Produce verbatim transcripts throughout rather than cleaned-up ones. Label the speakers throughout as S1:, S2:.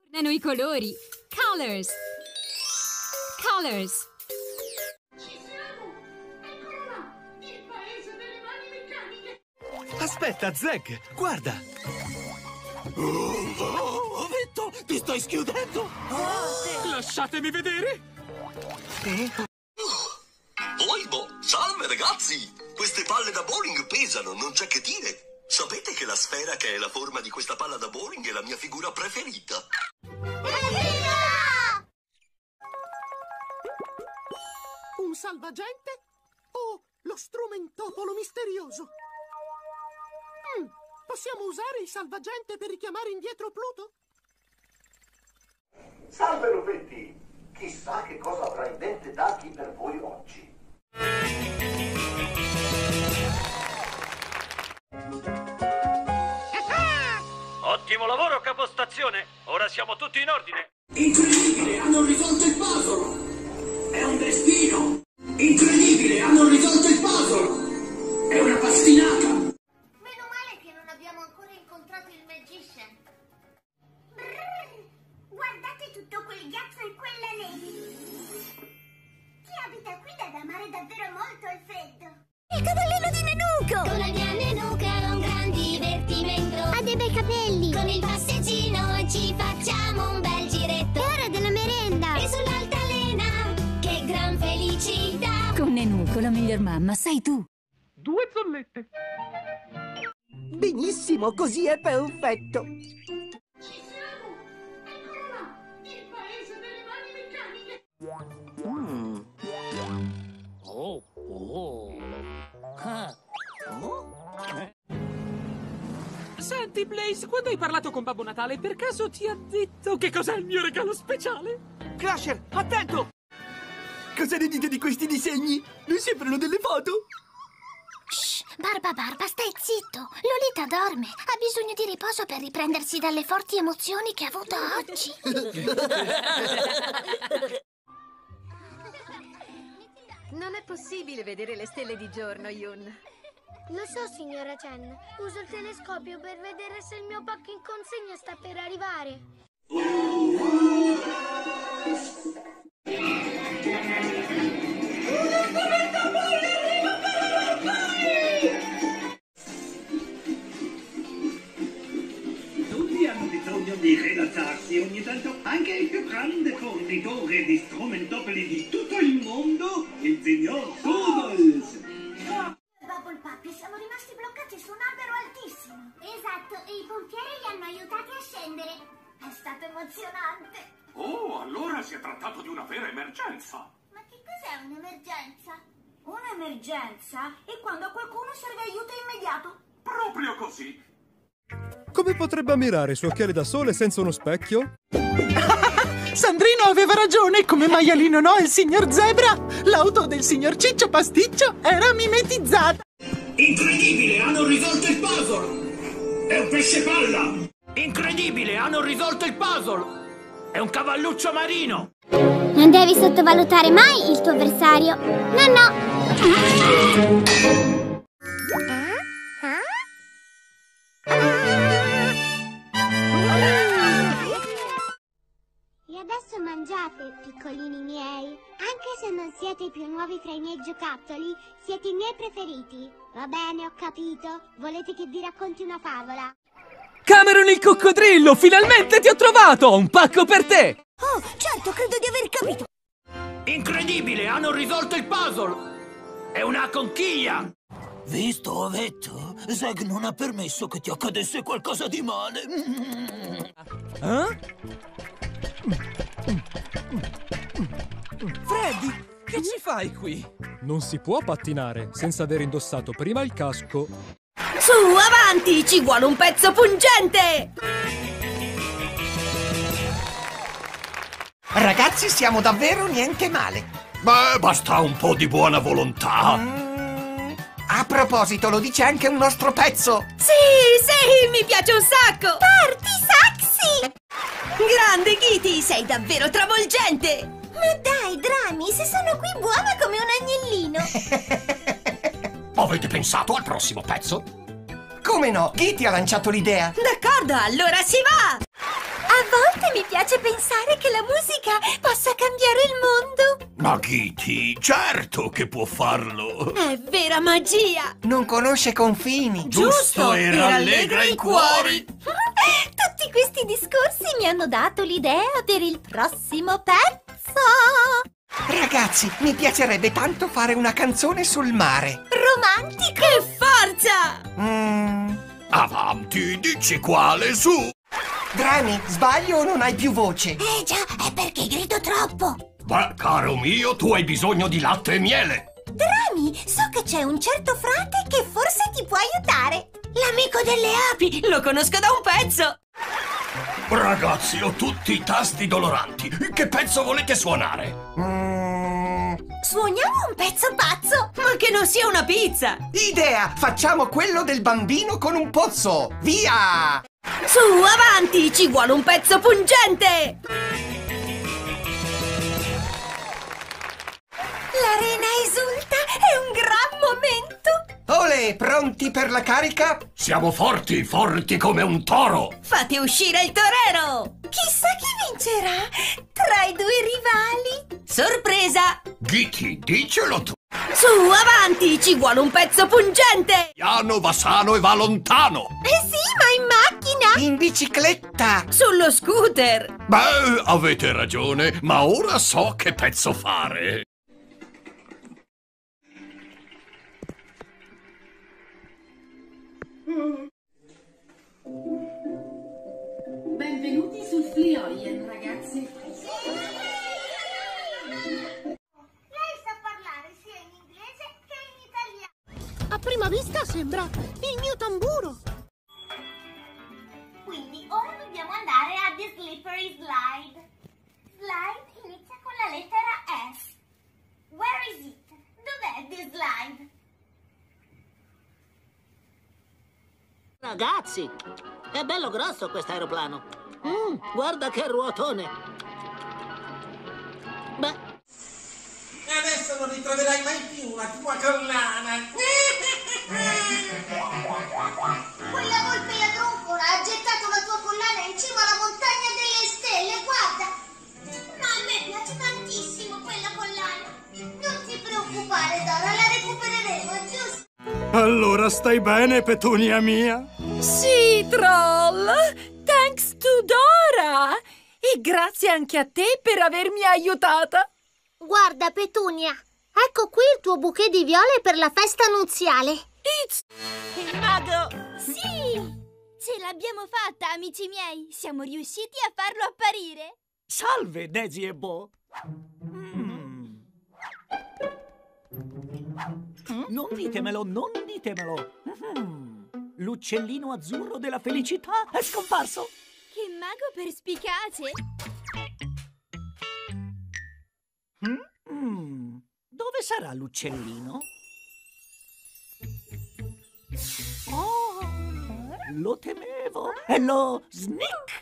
S1: Danno i colori. Colors. Colors.
S2: Ci siamo! Eccolo là! Il paese delle mani meccaniche!
S3: Aspetta, Zeg, guarda!
S4: Oh, Ovetto, ti stai schiudendo?
S3: Oh, lasciatemi vedere!
S4: Oibo, salve ragazzi! Queste palle da bowling pesano, non c'è che dire! Sapete che la sfera che è la forma di questa palla da bowling è la mia figura preferita?
S5: Un salvagente o lo strumentopolo misterioso? Mm, possiamo usare il salvagente per richiamare indietro Pluto?
S6: Salve Rubetti! Chissà che cosa avrà in mente Ducky per voi oggi.
S7: Ottimo lavoro, capostazione! Ora siamo tutti in ordine!
S8: Incredibile, hanno risolto il puzzle! È un destino! Incredibile, hanno risolto il puzzle! È una pastinata!
S2: Meno male che non abbiamo ancora incontrato il Magician. Brrr, guardate tutto quel ghiaccio e quella neve! Chi abita qui deve amare davvero molto il freddo!
S9: Il cavallino di Nenuco! Con la mia Nenuca è un gran divertimento! Ha dei bei capelli! Con il passeggino ci facciamo un bel giretto! È ora della merenda! E sull'altalena, che gran felicità!
S1: Con Nenuco la miglior mamma sei tu!
S3: Due zollette!
S5: Benissimo, così è perfetto!
S2: Ci siamo! Eccolo là! Il paese delle mani meccaniche!
S4: Mm.
S7: Oh, oh. Ah.
S3: Senti, Blaze, quando hai parlato con Babbo Natale, per caso ti ha detto che cos'è il mio regalo speciale?
S5: Crusher, attento! Cosa ne dite di questi disegni? Non sembrano delle foto?
S9: Shh, Barba Barba, stai zitto! Lolita dorme, ha bisogno di riposo per riprendersi dalle forti emozioni che ha avuto oggi.
S10: Non è possibile vedere le stelle di giorno, Yun.
S11: Lo so, signora Chen. Uso il telescopio per vedere se il mio pacco in consegna sta per arrivare.
S12: Tutti hanno bisogno di rilassarsi ogni tanto. Anche il più grande fornitore di strumentopoli di tutto il mondo, il signor Toodles.
S2: Bubble Puppy, siamo rimasti bloccati su un albero altissimo.
S11: Esatto, e i pompieri li hanno aiutati a scendere.
S2: È stato emozionante.
S13: Oh, allora si è trattato di una vera emergenza.
S2: Ma che cos'è un'emergenza? Un'emergenza è quando a qualcuno serve aiuto immediato.
S13: Proprio così.
S14: Come potrebbe ammirare i suoi occhiali da sole senza uno specchio?
S5: Sandrino aveva ragione, come maialino no, il signor Zebra! L'auto del signor Ciccio Pasticcio era mimetizzata!
S8: Incredibile, hanno risolto il puzzle! È un pesce palla!
S7: Incredibile, hanno risolto il puzzle! È un cavalluccio marino!
S9: Non devi sottovalutare mai il tuo avversario. No, no!
S11: E adesso mangiate, piccolini miei. Anche se non siete i più nuovi tra i miei giocattoli, siete i miei preferiti. Va bene, ho capito. Volete che vi racconti una favola?
S3: Cameron il coccodrillo, finalmente ti ho trovato! Ho un pacco per te!
S9: Oh, certo, credo di aver capito.
S7: Incredibile, hanno risolto il puzzle! È una conchiglia!
S4: Visto, Ovetto? Zeg non ha permesso che ti accadesse qualcosa di male.
S3: Eh? Freddy, che ci fai qui?
S14: Non si può pattinare senza aver indossato prima il casco.
S1: Su, avanti! Ci vuole un pezzo pungente!
S5: Ragazzi, siamo davvero niente male.
S4: Beh, basta un po' di buona volontà.
S5: Mm. A proposito, lo dice anche un nostro pezzo.
S1: Sì, sì, mi piace un sacco!
S9: Parti sexy!
S1: Grande Kitty, sei davvero travolgente!
S9: Ma dai, Drami, se sono qui buona come un agnellino!
S4: Avete pensato al prossimo pezzo?
S5: Come no? Chi ti ha lanciato l'idea?
S1: D'accordo, allora si va! volte mi piace pensare che la musica possa cambiare il mondo.
S7: Ma Kitty, certo che può farlo.
S1: È vera magia.
S15: Non conosce confini.
S7: Giusto, e rallegra i cuori.
S1: Tutti questi discorsi mi hanno dato l'idea per il prossimo pezzo.
S15: Ragazzi, mi piacerebbe tanto fare una canzone sul mare.
S1: Romantico! Che forza!
S15: Mm.
S7: Avanti, dici quale, su!
S15: Drani, sbaglio o non hai più voce?
S1: Eh già, è perché grido troppo.
S7: Beh, caro mio, tu hai bisogno di latte e miele.
S1: Drani, so che c'è un certo frate che forse ti può aiutare. L'amico delle api, lo conosco da un pezzo.
S7: Ragazzi, ho tutti i tasti doloranti. Che pezzo volete suonare?
S15: Mm.
S1: Suoniamo un pezzo pazzo, ma che non sia una pizza.
S15: Idea, facciamo quello del bambino con un pozzo. Via!
S1: Su, avanti, ci vuole un pezzo pungente. L'arena esulta, è un gran momento.
S15: Olè, pronti per la carica?
S7: Siamo forti, forti come un toro.
S1: Fate uscire il torero. Chissà chi vincerà tra i due rivali. Sorpresa.
S7: Kitty, dicelo tu.
S1: Su, avanti, ci vuole un pezzo pungente.
S7: Piano va sano e va lontano.
S1: Eh sì, ma in macchina.
S15: In bicicletta.
S1: Sullo scooter.
S7: Beh, avete ragione, ma ora so che pezzo fare.
S16: Benvenuti sul Flioien, ragazzi.
S2: Lei sa parlare sia in inglese che in italiano.
S5: A prima vista sembra il mio tamburo.
S2: Quindi ora dobbiamo andare a The Slippery Slide. Slide inizia con la lettera S. Where is it? Dov'è The Slide?
S17: Ragazzi, è bello grosso questo aeroplano. Mm, guarda che ruotone. Beh.
S18: E adesso non ritroverai mai più la tua collana.
S2: Quella volpe ladruncora ha gettato la tua collana in cima alla montagna delle stelle, guarda. Ma a me piace tantissimo quella collana. Non ti preoccupare, Dora, la recupereremo, giusto?
S14: Allora stai bene, Petunia mia?
S1: Sì, Troll! Thanks to Dora! E grazie anche a te per avermi aiutata!
S11: Guarda, Petunia, ecco qui il tuo bouquet di viole per la festa nuziale.
S1: It's... Il mago!
S9: Sì! Ce l'abbiamo fatta, amici miei! Siamo riusciti a farlo apparire!
S7: Salve, Daisy e Bo!
S19: Mm. Non ditemelo, non ditemelo! Mm. L'uccellino azzurro della felicità è scomparso!
S9: Che mago perspicace!
S19: Mm. Dove sarà l'uccellino? Oh, lo temevo! È lo Sneak!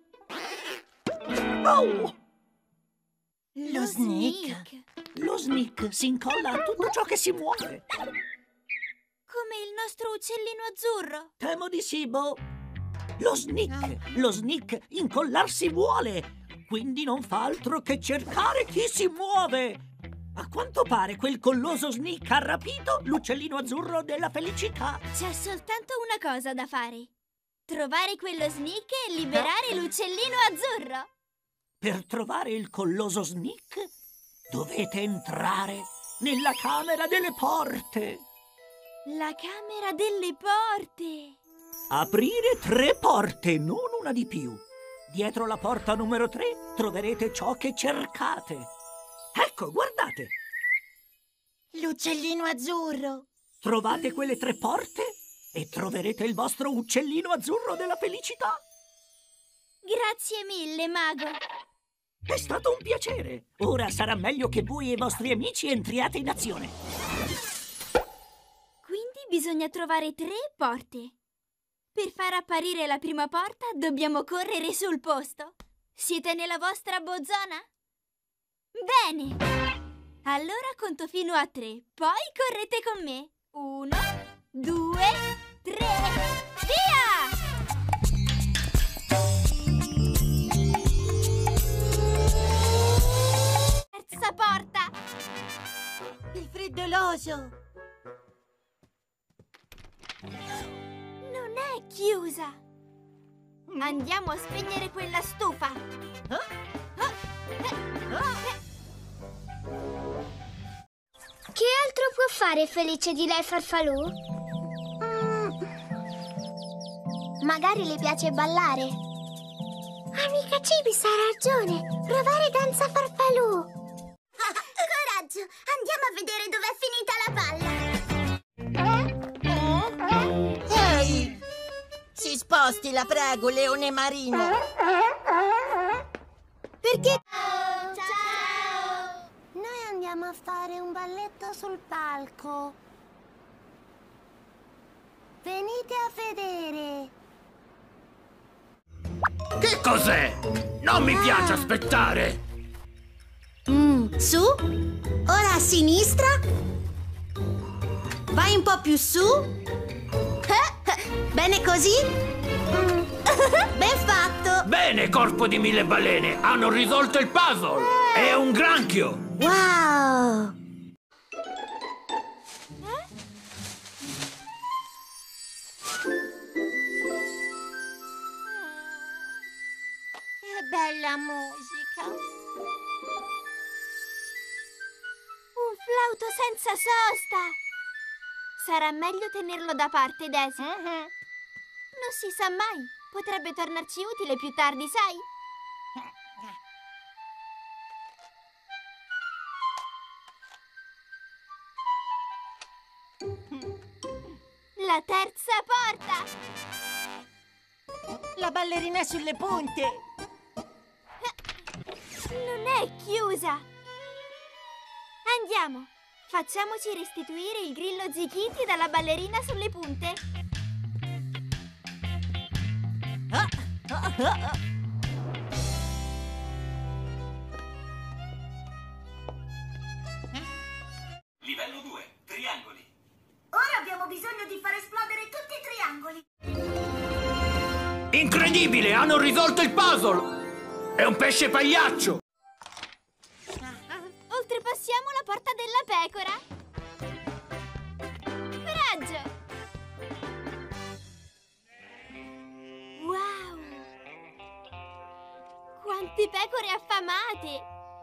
S19: Oh!
S1: Lo Sneak?
S19: Lo Sneak si incolla a tutto ciò che si muove!
S9: Come il nostro uccellino azzurro!
S19: Temo di sì, Bo! Lo Sneak! Lo Sneak incollarsi vuole! Quindi non fa altro che cercare chi si muove! A quanto pare quel colloso Sneak ha rapito l'uccellino azzurro della felicità!
S9: C'è soltanto una cosa da fare! Trovare quello Sneak e liberare l'uccellino azzurro!
S19: Per trovare il colloso Sneak dovete entrare nella camera delle porte!
S9: La camera delle porte!
S19: Aprire tre porte, non una di più! Dietro la porta numero tre troverete ciò che cercate. Ecco, guardate!
S1: L'uccellino azzurro!
S19: Trovate quelle tre porte e troverete il vostro uccellino azzurro della felicità.
S9: Grazie mille, mago!
S19: È stato un piacere! Ora sarà meglio che voi e i vostri amici entriate in azione.
S9: Quindi bisogna trovare tre porte. Per far apparire la prima porta dobbiamo correre sul posto. Siete nella vostra bozzona? Bene! Allora conto fino a tre, poi correte con me. Uno, due, tre, via!
S2: Coraggio! Non è chiusa! Andiamo a spegnere quella stufa!
S11: Che altro può fare Felice di lei Farfalù? Mm. Magari le piace ballare. Amica Cibis ha ragione. Provare danza Farfalù.
S2: Coraggio! Andiamo a vedere dov'è finita la palla!
S20: Ehi! Si sposti, la prego, leone marino.
S11: Perché? Ciao! Ciao! Noi andiamo a fare un balletto sul palco. Venite a vedere.
S7: Che cos'è? Non mi piace aspettare.
S20: Mm, su? Ora a sinistra? Vai un po' più su? Bene così? Mm. Ben fatto!
S7: Bene, corpo di mille balene, hanno risolto il puzzle! È un granchio!
S20: Wow!
S11: Che bella musica!
S2: Un flauto senza sosta! Sarà meglio tenerlo da parte, Daisy. Non si sa mai. Potrebbe tornarci utile più tardi, sai? La terza porta!
S20: La ballerina è sulle punte!
S2: Non è chiusa! Andiamo! Facciamoci restituire il grillo Zichiti dalla ballerina sulle punte!
S20: Ah, ah, ah, ah.
S18: Livello due, triangoli.
S2: Ora abbiamo bisogno di far esplodere tutti i triangoli!
S7: Incredibile, hanno risolto il puzzle! È un pesce pagliaccio!
S2: Oltrepassiamo la porta della pecora! Coraggio! Wow! Quante pecore affamate!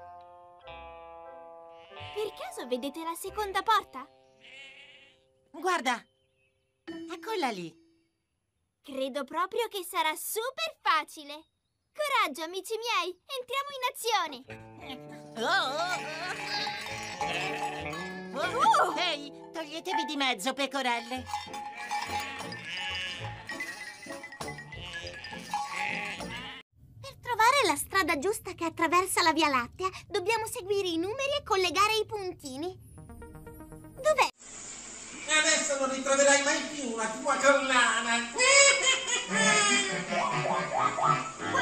S2: Per caso vedete la seconda porta?
S20: Guarda! Eccola lì!
S2: Credo proprio che sarà super facile! Coraggio, amici miei! Entriamo in azione!
S20: Oh, oh. Oh. Ehi, toglietevi di mezzo, pecorelle!
S2: Per trovare la strada giusta che attraversa la Via Lattea, dobbiamo seguire i numeri e collegare i puntini. Dov'è?
S18: E adesso non ritroverai mai più una tua collana!